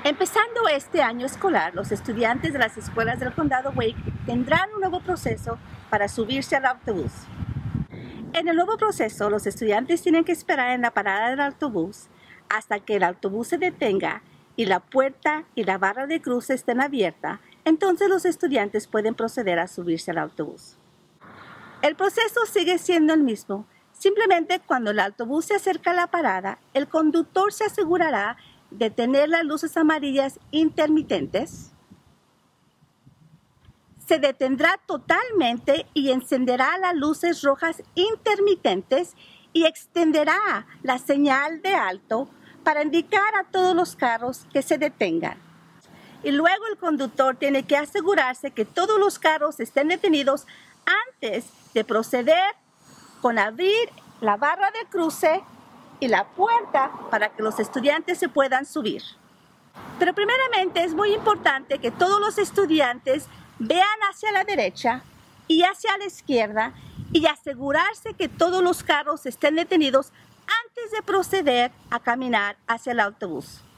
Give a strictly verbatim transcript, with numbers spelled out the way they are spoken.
Empezando este año escolar, los estudiantes de las escuelas del condado Wake tendrán un nuevo proceso para subirse al autobús. En el nuevo proceso, los estudiantes tienen que esperar en la parada del autobús hasta que el autobús se detenga y la puerta y la barra de cruce estén abiertas. Entonces los estudiantes pueden proceder a subirse al autobús. El proceso sigue siendo el mismo. Simplemente cuando el autobús se acerca a la parada, el conductor se asegurará de tener las luces amarillas intermitentes, se detendrá totalmente y encenderá las luces rojas intermitentes y extenderá la señal de alto para indicar a todos los carros que se detengan. Y luego el conductor tiene que asegurarse que todos los carros estén detenidos antes de proceder con abrir la barra de cruce y la puerta para que los estudiantes se puedan subir. Pero primeramente es muy importante que todos los estudiantes vean hacia la derecha y hacia la izquierda y asegurarse que todos los carros estén detenidos antes de proceder a caminar hacia el autobús.